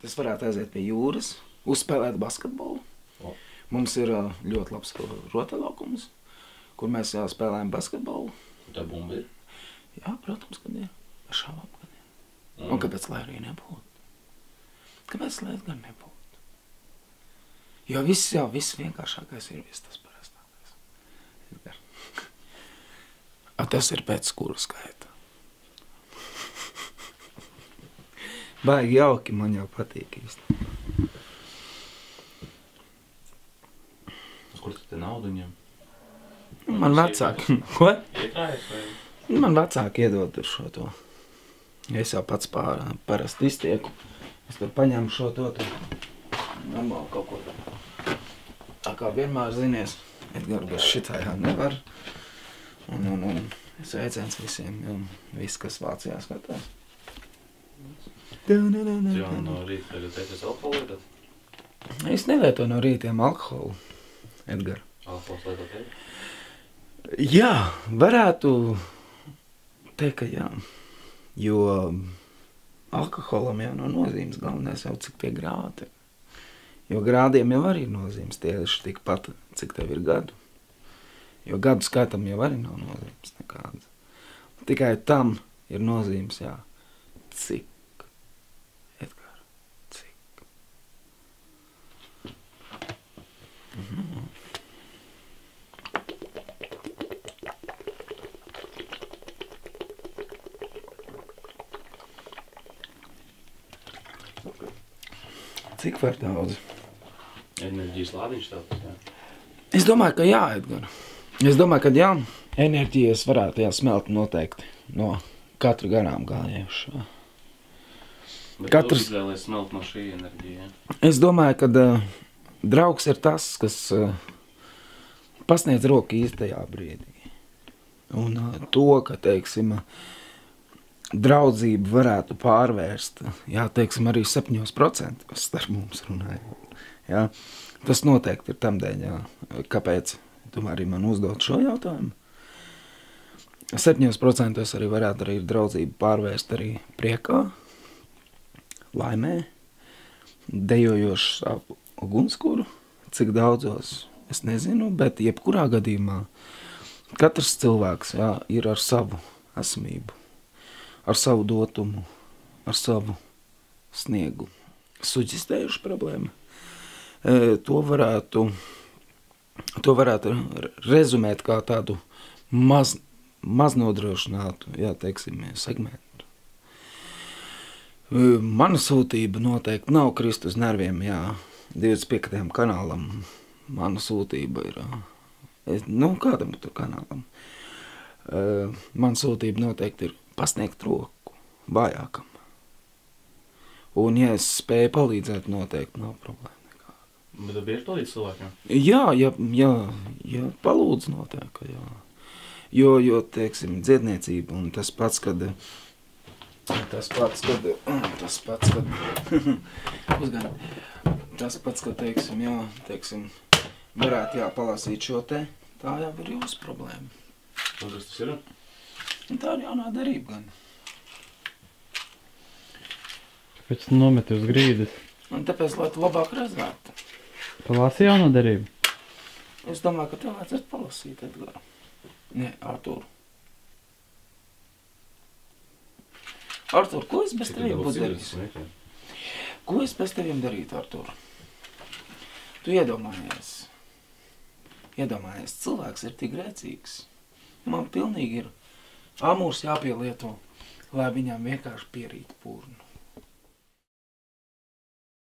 Es varētu aiziet pie jūras, uzspēlēt basketbolu. Mums ir ļoti labs rotaļlaukums, kur mēs spēlējam basketbolu. Tā bumba ir? Jā, protams, kad ir. Ar šāvām, kad ir. Un kāpēc lai arī nebūtu? Kāpēc lai gan nebūtu? Jo viss vienkāršākais ir viss tas parastākais. Tas ir pēc skuru skaita. Baigi jauki, man jau patīk īsti. Kur tu te naudu ņem? Man vecāki. Ko? Iekrājas vai? Man vecāki iedod tur šo to. Es jau pats parasti iztieku. Es tur paņēmu šo to normāli kaut ko. Tā kā vienmēr zinies, Edgars bez šitā jā nevar. Un sveiciens visiem, jo viss, kas Vācijā skatās. Jā, no rīta tagad teicies alkoholu lietot? Es nelietoju no rītiem alkoholu, Edgar. Alkohols lietot tevi? Jā, varētu teikt, ka jā. Jo alkoholam jau nav nozīmes, galvenais jau cik tie grādi. Jo grādiem jau arī ir nozīmes tieši tikpat, cik tev ir gadu. Jo gadu skaitam jau arī nav nozīmes nekādas. Tikai tam ir nozīmes, jā, cik. Edgar, cik. Cik var daudz? Enerģijas lādiņš tāds, jā. Es domāju, ka jā, Edgar. Es domāju, ka jā, enerģijas varētu smelt noteikti no katra garām gājējušā. Bet Katrs... tu izvēlies smelt no šī enerģija, jā? Es domāju, ka draugs ir tas, kas pasniedz roku īstajā brīdī. Un to, ka, teiksim, draudzību varētu pārvērst, jā, teiksim, arī 7% starp mums runājot. Jā. Tas noteikti ir tam dēļ, jā. Kāpēc tu arī man uzdot šo jautājumu? 7% es arī varētu arī draudzību pārvērst arī priekā, laimē, dejojošu savu ugunskura, cik daudzos, es nezinu, bet jebkurā gadījumā katrs cilvēks, jā, ir ar savu esmību, ar savu dotumu, ar savu sniegu. Suģistējuši problēma. To varētu rezumēt kā tādu maznodrošinātu, jā, teiksim, segmentu. Mana sūtība noteikti nav krist uz nerviem, jā, 25. kanālam. Mana sūtība ir, kādam tur kanālam. Mana sūtība noteikti ir pasniegt roku vājākam. Un, ja es spēju palīdzēt, noteikti nav problēma. Bet tu bieži palīdz cilvēkiem? Jā, ja palūdz noteikti, jā. Jo, teiksim, dziedniecība un tas pats, kad teiksim, varētu, jā, palasīt šo te, tā jau ir jūsu problēma. Un kas tas ir? Un tā ir jaunā darība gan. Kāpēc tu nometi uz grīdas? Un tāpēc, lai tu labāk redzētu. Palasi jauno darību? Es domāju, ka tev vajadzētu palasīt, Edgar. Nē, Artur. Artur, ko es bez teviem būtu darījis? Ko es bez teviem darītu, Artur? Tu iedomājies, cilvēks ir tik grēcīgs. Man pilnīgi ir amūrs jāpielieto, lai viņam vienkārši pierīt purnu.